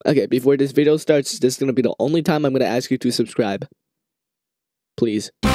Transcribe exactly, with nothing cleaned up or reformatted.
Okay, before this video starts, this is gonna be the only time I'm gonna ask you to subscribe. Please.